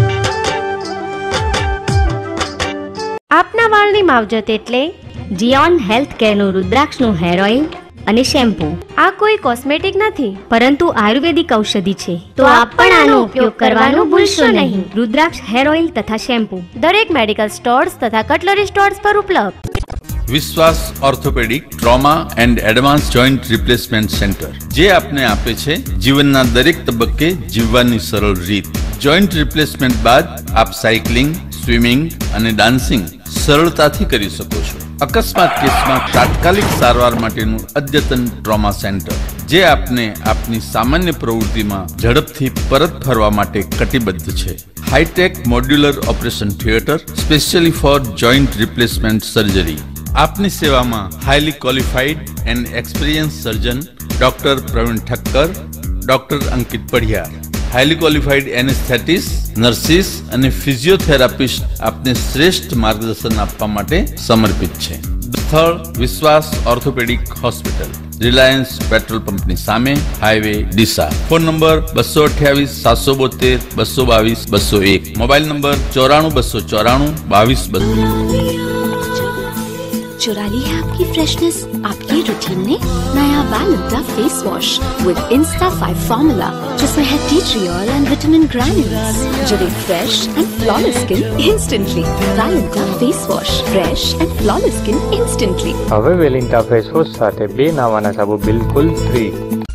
આપના વાળની માવજત એટલે જીઓન હેલ્થ કેરનું રુદ્રાક્ષનું હેર ઓઇલ અને શેમ્પૂ. આ કોઈ કોસ્મેટિક નથી, પરંતુ આયુર્વેદિક ઔષધિ છે. તો આપ પણ આનો ઉપયોગ કરવાનું ભૂલશો નહીં. રુદ્રાક્ષ હેર ઓઇલ તથા શેમ્પૂ દરેક મેડિકલ સ્ટોર્સ તથા કટલરી સ્ટોર્સ પર ઉપલબ્ધ. Vishwas orthopaedic trauma and advance joint replacement centre, જે આપને આપે છે જીવનના દરેક તબક્કે જીવવાની સરળ રીત. જોઈન્ટ રિપ્લેસમેન્ટ બાદ આપ સાયકલિંગ, સ્વિમિંગ અને ડાન્સિંગ સરળતાથી કરી શકો છો. અકસ્માત કેસમાં તાત્કાલિક સારવાર માટેનું અદ્યતન ટ્રોમા સેન્ટર, જે આપને આપની સામાન્ય પ્રવૃત્તિમાં ઝડપથી પરત ફરવા માટે કટિબદ્ધ છે. Hitech modular operation theatre specially for joint replacement surgery. આપની સેવામાં highly qualified and experience surgeon doctor Pravin Thakkar, doctor Ankit Padhiyar, highly qualified anaesthetist, nurses અને ફિઝિયોથેરાપિસ્ટ આપને શ્રેષ્ઠ માર્ગદર્શન આપવા માટે સમર્પિત છે. સ્થળ વિશ્વાસ ઓર્થોપેડિક હોસ્પિટલ, રિલાયન્સ પેટ્રોલ પંપની સામે, highway Deesa. Phone number 228 772 222 201. Mobile number 94 294 22 22. चुरा ली है आपकी फ्रेशनेस, आपकी रूटीन ने नया Valuda face wash with insta 5 formula, जिसमें है tea tree oil and vitamin granules, जो दे fresh and flawless skin instantly. Valuda face wash, fresh and flawless skin instantly. હવે વેલિન્ટા ફેસ વોશ સાથે 2 નાવાના સાબુ બિલકુલ ફ્રી.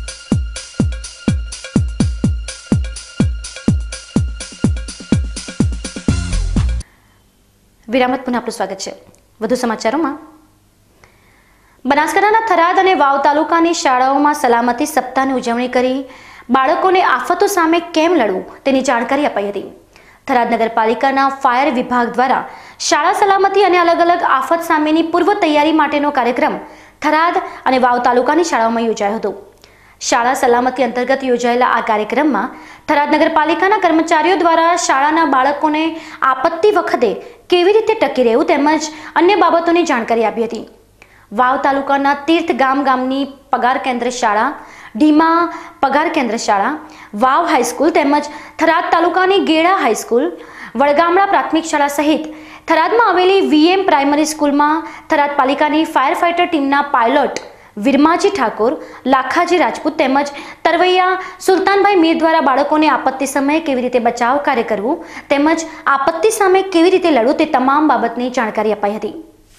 વિરામત પુનઃ આપનું સ્વાગત છે. વધુ સમાચારોમાં, બનાસકાંઠાના થરાદ અને વાવ તાલુકાની શાળાઓમાં સલામતી સપ્તાહની ઉજવણી કરી બાળકોને આફતો સામે કેમ લડવું તેની જાણકારી અપાઈ હતી. થરાદ નગરપાલિકાના ફાયર વિભાગ દ્વારા શાળા સલામતી અને અલગ અલગ આફત સામેની પૂર્વ તૈયારી માટેનો કાર્યક્રમ થરાદ અને વાવ તાલુકાની શાળાઓમાં યોજાયો હતો. શાળા સલામતી અંતર્ગત યોજાયેલા આ કાર્યક્રમમાં થરાદ નગરપાલિકાના કર્મચારીઓ દ્વારા શાળાના બાળકોને આપત્તિ વખતે કેવી રીતે ટકી રહેવું તેમજ અન્ય બાબતોની જાણકારી આપી હતી. વાવ તાલુકાના તીર્થ ગામની પગાર કેન્દ્ર શાળા, ઢીમા પગાર કેન્દ્ર શાળા, વાવ હાઈસ્કૂલ તેમજ થરાદ તાલુકાની ગેડા હાઈસ્કૂલ, વડગામડા પ્રાથમિક શાળા સહિત થરાદમાં આવેલી વીએમ પ્રાઇમરી સ્કૂલમાં થરાદ પાલિકાની ફાયર ફાઇટર ટીમના પાયલોટ વિરમાજી ઠાકોર, લાખાજી રાજપૂત તેમજ તરવૈયા સુલતાનભાઈ મીર દ્વારા બાળકોને આપત્તિ સમયે કેવી રીતે બચાવ કાર્ય કરવું તેમજ આપત્તિ સામે કેવી રીતે લડવું તે તમામ બાબતની જાણકારી અપાઈ હતી.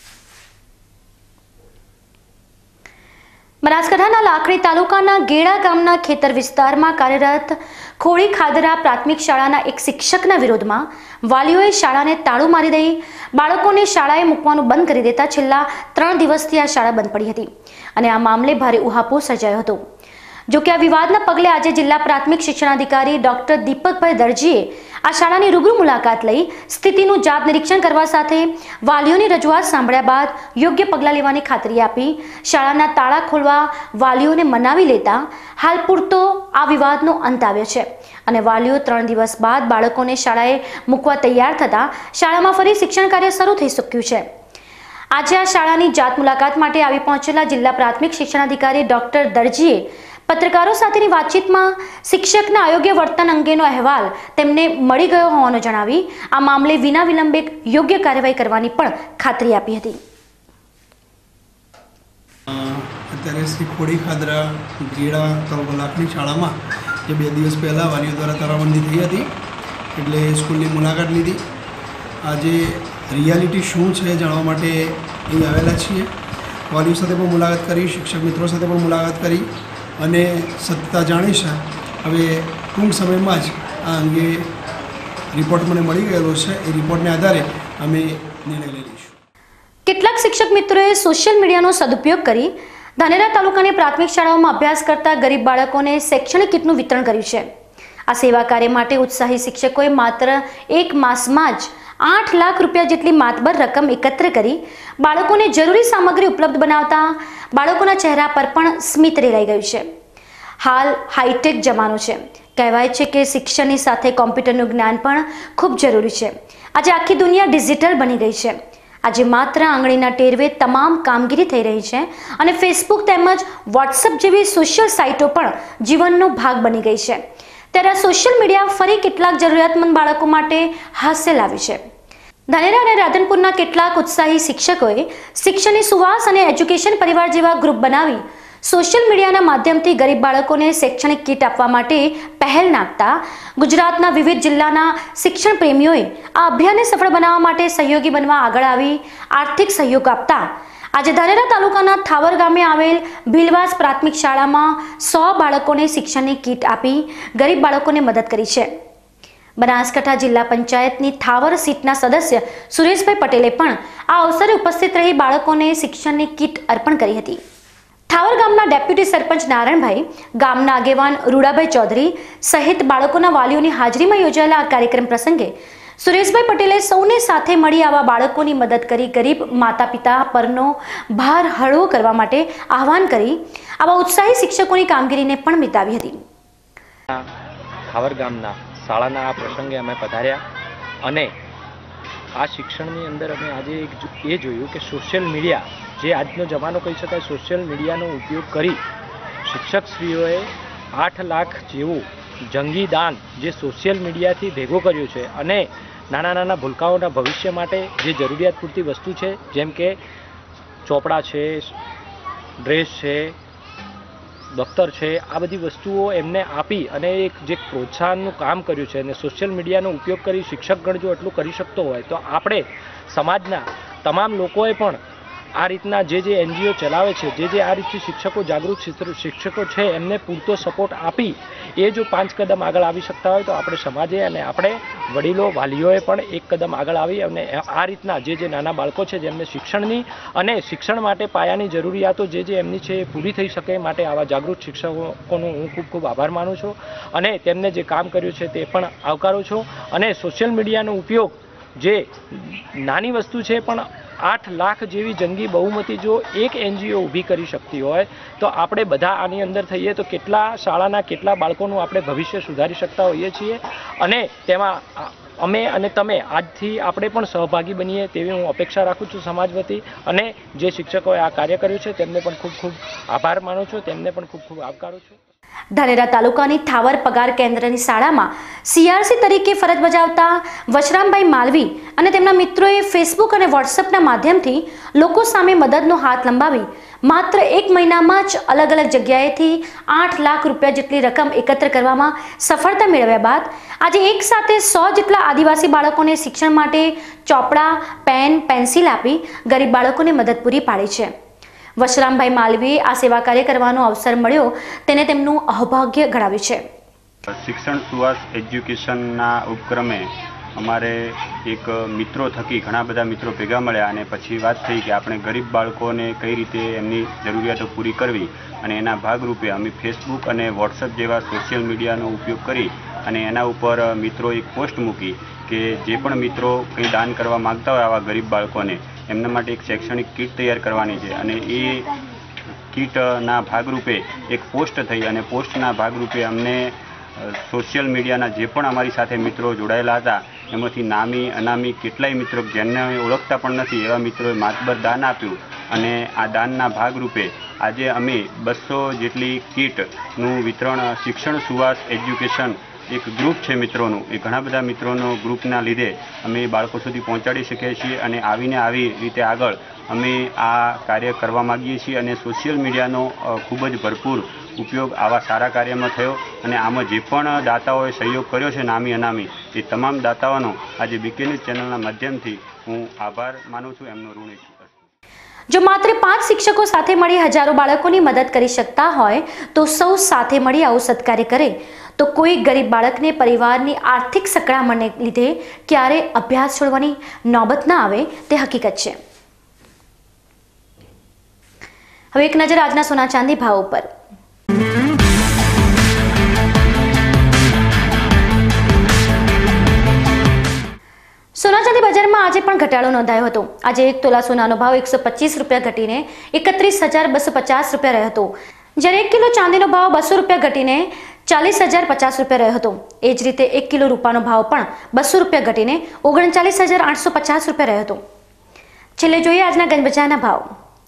બનાસકાંઠાના લાખણી તાલુકાના ગેડા ગામના ખેતર વિસ્તારમાં કાર્યરત ખોડી ખાદરા પ્રાથમિક શાળાના એક શિક્ષકના વિરોધમાં વાલીઓએ શાળાને તાળું મારી દઈ બાળકોને શાળાએ મૂકવાનું બંધ કરી દેતા છેલ્લા 3 દિવસથી આ શાળા બંધ પડી હતી અને આ મામલે ભારે ઉહાપોહ સર્જાયો હતો. જોકે આ વિવાદના પગલે આજે જિલ્લા પ્રાથમિક શિક્ષણાધિકારી ડોક્ટર દીપકભાઈ દરજીએ આ શાળાની રૂબરૂ મુલાકાત લઈ સ્થિતિનું જાત નિરીક્ષણ કરવા સાથે વાલીઓની રજૂઆત સાંભળ્યા બાદ યોગ્ય પગલાં લેવાની ખાતરી આપી શાળાના તાળા ખોલવા વાલીઓને મનાવી લેતા હાલ પૂરતો આ વિવાદનો અંત આવ્યો છે અને વાલીઓ 3 દિવસ બાદ બાળકોને શાળાએ મૂકવા તૈયાર થતા શાળામાં ફરી શિક્ષણ કાર્ય શરૂ થઈ શક્યું છે. આજે આ શાળાની જાત મુલાકાત માટે આવી પહોંચેલા જિલ્લા પ્રાથમિક શિક્ષણાધિકારી ડોક્ટર દરજીએ પત્રકારો સાથેની વાતચીતમાં શિક્ષકના અયોગ્ય વર્તન અંગેનો અહેવાલ તેમને મળી ગયો હોવાનું જણાવી આ મામલે વિના વિલંબે યોગ્ય કાર્યવાહી કરવાની પણ ખાતરી આપી હતી. અત્યારે શ્રી ખોડી ખાદરા ગેડા તાલુકા લાખણી શાળામાં જે 2 દિવસ પહેલાં વાલીઓ દ્વારા તાળાબંધી થઈ હતી એટલે સ્કૂલની મુલાકાત લીધી. આજે રિયાલિટી શું છે જાણવા માટે અહીં આવેલા છીએ. વાલીઓ સાથે પણ મુલાકાત કરી, શિક્ષક મિત્રો સાથે પણ મુલાકાત કરી અને સત્યતા જાણીશું. હવે ટૂંક સમયમાં જ આ અંગે રિપોર્ટ મને મળી ગયેલો છે. એ રિપોર્ટને આધારે અમે નિર્ણય લઈ લઈશું. કેટલાક શિક્ષક મિત્રોએ સોશિયલ મીડિયાનો સદુપયોગ કરી ધાનેરા તાલુકાની પ્રાથમિક શાળાઓમાં અભ્યાસ કરતા ગરીબ બાળકોને શૈક્ષણિક કીટનું વિતરણ કર્યું છે. આ સેવા કાર્ય માટે ઉત્સાહી શિક્ષકોએ માત્ર 1 માસમાં જ 8 લાખ રૂપિયા જેટલી માતબર રકમ એકત્ર કરી બાળકોને જરૂરી સામગ્રી ઉપલબ્ધ બનાવતા બાળકોના ચહેરા પર પણ સ્મિત રેલાઈ ગયું છે. હાલ હાઈટેક જમાનો છે. કહેવાય છે કે શિક્ષણની સાથે કોમ્પ્યુટરનું જ્ઞાન પણ ખૂબ જરૂરી છે. આજે આખી દુનિયા ડિજિટલ બની ગઈ છે. આજે માત્ર આંગળીના ટેરવે તમામ કામગીરી થઈ રહી છે અને ફેસબુક તેમજ વોટ્સઅપ જેવી સોશિયલ સાઇટો પણ જીવનનો ભાગ બની ગઈ છે. ત્યારે સોશિયલ મીડિયા ફરી કેટલાક જરૂરિયાતમંદ બાળકો માટે હાસ્ય લાવ્યું છે. ધાનેરા અને રાધનપુરના કેટલાક ઉત્સાહી શિક્ષકોએ શિક્ષણની સુવાસ અને એજ્યુકેશન પરિવાર જેવા ગ્રુપ બનાવી સોશિયલ મીડિયાના માધ્યમથી ગરીબ બાળકોને શૈક્ષણિક કીટ આપવા માટે પહેલ નાખતા ગુજરાતના વિવિધ જિલ્લાના શિક્ષણ પ્રેમીઓએ આ અભિયાનને સફળ બનાવવા માટે સહયોગી બનવા આગળ આવી આર્થિક સહયોગ આપતા આજે ધાનેરા તાલુકાના થાવર ગામે આવેલ ભીલવાસ પ્રાથમિક શાળામાં 100 બાળકોને શિક્ષણની કીટ આપી ગરીબ બાળકોને મદદ કરી છે. બનાસકાંઠા જિલ્લા પંચાયતની થાવર સીટના સદસ્ય સુરેશભાઈ પટેલે પણ આ અવસરે ઉપસ્થિત રહી બાળકોને શિક્ષણની કીટ અર્પણ કરી હતી. થાવર ગામના ડેપ્યુટી સરપંચ નારાયણભાઈ, ગામના આગેવાન રૂડાભાઈ ચૌધરી સહિત બાળકોના વાલીઓની હાજરીમાં યોજાયેલા આ કાર્યક્રમ પ્રસંગે સુરેશભાઈ પટેલે સૌને સાથે મળી આવા બાળકોની મદદ કરી ગરીબ માતા પિતા પરનો ભાર હળવો કરવા માટે આહવાન કરી આવા ઉત્સાહી શિક્ષકોની કામગીરીને પણ બિરદાવી હતી. થાવર ગામના શાળાના આ પ્રસંગે અમે પધાર્યા અને આ શિક્ષણની અંદર અમે આજે એ જોયું કે સોશિયલ મીડિયા, જે આજનો જમાનો કહી શકાય, સોશિયલ મીડિયાનો ઉપયોગ કરી શિક્ષકશ્રીઓએ 8 લાખ જેવું જંગી દાન જે સોશિયલ મીડિયાથી ભેગો કર્યું છે અને નાના નાના ભૂલકાઓના ભવિષ્ય માટે જે જરૂરિયાત પૂરતી વસ્તુ છે જેમ કે ચોપડા છે, ડ્રેસ છે, દફતર છે, આ બધી વસ્તુઓ એમને આપી અને એક જે પ્રોત્સાહનનું કામ કર્યું છે અને સોશિયલ મીડિયાનો ઉપયોગ કરી શિક્ષકગણ જો એટલું કરી શકતો હોય તો આપણે સમાજના તમામ લોકોએ પણ આ રીતના જે એનજીઓ ચલાવે છે, જે આ રીતથી શિક્ષકો જાગૃત શિક્ષકો છે એમને પૂરતો સપોર્ટ આપી એ જો 5 કદમ આગળ આવી શકતા હોય તો આપણે સમાજે અને આપણે વડીલો વાલીઓએ પણ 1 કદમ આગળ આવી અને આ રીતના જે નાના બાળકો છે જેમને શિક્ષણની અને શિક્ષણ માટે પાયાની જરૂરિયાતો જે એમની છે એ પૂરી થઈ શકે માટે આવા જાગૃત શિક્ષકોનો હું ખૂબ આભાર માનું છું અને તેમને જે કામ કર્યું છે તે પણ આવકારું છું. અને સોશિયલ મીડિયાનો ઉપયોગ જે નાની વસ્તુ છે પણ 8 લાખ જેવી જંગી બહુમતી જો એક એનજીઓ ઊભી કરી શકતી હોય તો આપણે બધા આની અંદર થઈએ તો કેટલા શાળાના કેટલા બાળકોનું આપણે ભવિષ્ય સુધારી શકતા હોઈએ છીએ અને તેમાં અમે અને તમે આજથી આપણે પણ સહભાગી બનીએ તેવી હું અપેક્ષા રાખું છું સમાજ વતી અને જે શિક્ષકોએ આ કાર્ય કર્યું છે તેમને પણ ખૂબ આભાર માનું છું, તેમને પણ ખૂબ આવકારું છું. ધાનેરા તાલુકાની થાવર પગાર કેન્દ્રની શાળામાં સીઆરસી તરીકે ફરજ બજાવતા વશરામભાઈ માલવી અને તેમના મિત્રોએ ફેસબુક અને વોટ્સઅપના માધ્યમથી લોકો સામે મદદનો હાથ લંબાવી માત્ર 1 મહિનામાં જ અલગ અલગ જગ્યાએથી 8 લાખ રૂપિયા જેટલી રકમ એકત્ર કરવામાં સફળતા મેળવ્યા બાદ આજે એક સાથે 100 જેટલા આદિવાસી બાળકોને શિક્ષણ માટે ચોપડા, પેન, પેન્સિલ આપી ગરીબ બાળકોને મદદ પૂરી પાડી છે. વશરામભાઈ માલવીએ આ સેવા કાર્ય કરવાનો અવસર મળ્યો તેને તેમનું અહોભાગ્ય ગણાવ્યું છે. શિક્ષણ સુવાસ એજ્યુકેશનના ઉપક્રમે અમારે એક મિત્રો થકી ઘણા બધા મિત્રો ભેગા મળ્યા અને પછી વાત થઈ કે આપણે ગરીબ બાળકોને કઈ રીતે એમની જરૂરિયાતો પૂરી કરવી અને એના ભાગરૂપે અમે ફેસબુક અને વોટ્સઅપ જેવા સોશિયલ મીડિયાનો ઉપયોગ કરી અને એના ઉપર મિત્રો એક પોસ્ટ મૂકી કે જે પણ મિત્રો કંઈ દાન કરવા માગતા હોય આવા ગરીબ બાળકોને એમના માટે એક શૈક્ષણિક કીટ તૈયાર કરવાની છે અને એ કીટના ભાગરૂપે એક પોસ્ટ થઈ અને પોસ્ટના ભાગરૂપે અમને સોશિયલ મીડિયાના જે પણ અમારી સાથે મિત્રો જોડાયેલા હતા એમાંથી નામી અનામી કેટલાય મિત્રો જેમને ઓળખતા પણ નથી એવા મિત્રોએ માતબર દાન આપ્યું અને આ દાનના ભાગરૂપે આજે અમે 200 જેટલી કીટનું વિતરણ શિક્ષણ સુવાસ એજ્યુકેશન એક ગ્રુપ છે મિત્રોનું, એ ઘણા બધા મિત્રોનો ગ્રુપના લીધે અમે બાળકો સુધી પહોંચાડી શકીએ છીએ અને આવીને આવી રીતે આગળ અમે આ કાર્ય કરવા માગીએ છીએ અને સોશિયલ મીડિયાનો ખૂબ જ ભરપૂર ઉપયોગ આવા સારા કાર્યમાં થયો અને આમાં જે પણ દાતાઓએ સહયોગ કર્યો છે નામી અનામી એ તમામ દાતાઓનો આજે બીકે ન્યૂઝ ચેનલના માધ્યમથી હું આભાર માનું છું, એમનો ઋણી છું. જો માત્ર 5 શિક્ષકો સાથે મળી હજારો બાળકોની મદદ કરી શકતા હોય તો સૌ સાથે મળી આવું સત્કાર્ય કરે તો કોઈ ગરીબ બાળકને પરિવારની આર્થિક સકળામણને લીધે ક્યારે અભ્યાસ છોડવાની નોબત ના આવે તે હકીકત છે. હવે એક નજર આજના સોના ચાંદી ભાવ ઉપર. સોના ચાંદી બજારમાં આજે પણ ઘટાડો નોંધાયો હતો. આજે 1 તોલા સોનાનો ભાવ 125 રૂપિયા ઘટીને 31,250 રૂપિયા રહ્યો હતો, જ્યારે 1 કિલો ચાંદીનો ભાવ 200 રૂપિયા ઘટીને 40,050 રૂપિયા રહ્યો હતો. એ જ રીતે 1 કિલો રૂપાનો ભાવ પણ 200 રૂપિયા ઘટીને 39,850 રૂપિયા રહ્યો હતો. છેલ્લે જોઈએ આજના ગંજ બજારના ભાવ.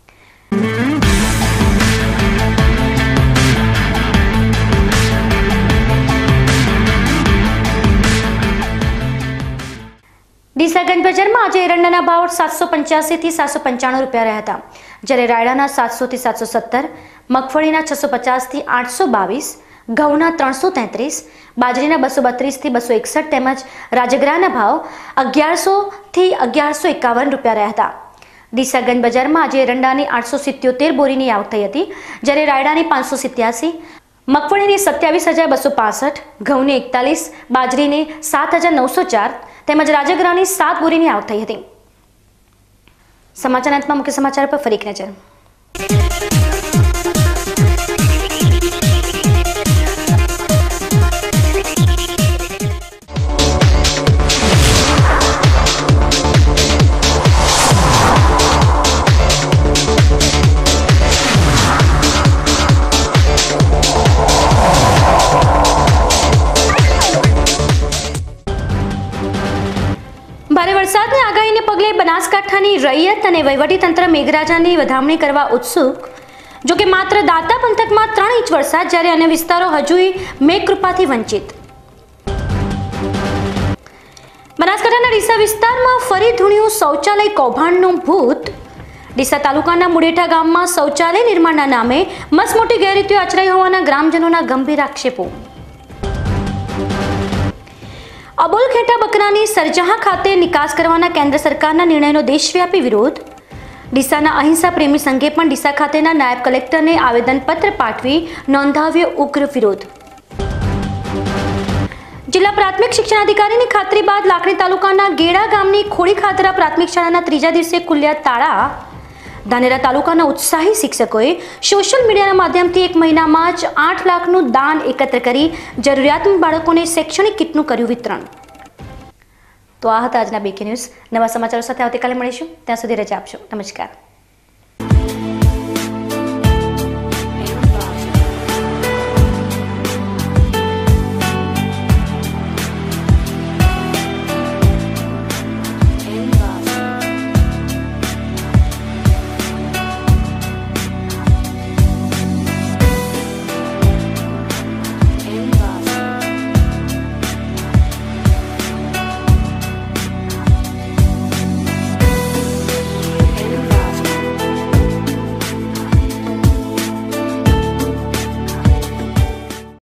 ડીસા ગંજ બજારમાં આજે એરંડાના ભાવ 785 થી 795 રૂપિયા રહ્યા હતા, જ્યારે રાયડાના 700 થી 717, મગફળીના 650 થી 822, ઘઉંના 333, બાજરીના 232 થી 261 તેમજ રાજગરાના ભાવ 1100 થી 1151 રૂપિયા રહ્યા હતા. ડીસા ગંજ બજારમાં આજે એરંડાની 877 બોરીની આવક થઈ હતી, જ્યારે રાયડાની 587, મગફળીની 27,265, ઘઉંની 41, બાજરીની 7,904 તેમજ રાજગરાની 7 બોરીની આવક થઈ હતી. સમાચાર અંતમાં મુખ્ય સમાચાર પર ફરી એક નજર. ભારે વરસાદની આગાહીને પગલે બનાસકાંઠાની રૈયત અને વહીવટીતંત્ર મેઘરાજાની વધામણી કરવા ઉત્સુક. જોકે માત્ર દાંતા પંથકમાં 3 ઇંચ વરસાદ, જ્યારે અન્ય વિસ્તારો હજુય મેઘકૃપાથી વંચિત. બનાસકાંઠાના ડીસા વિસ્તારમાં ફરી ધૂણ્યું શૌચાલય કૌભાંડનું ભૂત. ડીસા તાલુકાના મુડેઠા ગામમાં શૌચાલય નિર્માણના નામે મસમોટી ગેરરીતિઓ આચરાઈ હોવાના ગ્રામજનોના ગંભીર આક્ષેપો. અબોલ ખેટા બકરાની સરજાહા ખાતે નિકાસ કરવાના કેન્દ્ર સરકારના નિર્ણયનો દેશવ્યાપી વિરોધ. ડીસાના અહિંસા પ્રેમી સંઘે પણ ડીસા ખાતેના નાયબ કલેક્ટરને આવેદનપત્ર પાઠવી નોંધાવ્યો ઉગ્ર વિરોધ. જિલ્લા પ્રાથમિક શિક્ષણાધિકારીની ખાતરી બાદ લાખણી તાલુકાના ગેડા ગામની ખોડી ખાતરા પ્રાથમિક શાળાના ત્રીજા દિવસે ખુલ્યા તાળા. ધાનેરા તાલુકાના ઉત્સાહી શિક્ષકોએ સોશિયલ મીડિયાના માધ્યમથી 1 મહિનામાં જ 8 લાખનું દાન એકત્ર કરી જરૂરિયાતમંદ બાળકોને શૈક્ષણિક કીટનું કર્યું વિતરણ. તો આ હતા આજના બીકે ન્યૂઝ. નવા સમાચારો સાથે આવતીકાલે મળીશું. ત્યાં સુધી રજા આપશો. નમસ્કાર.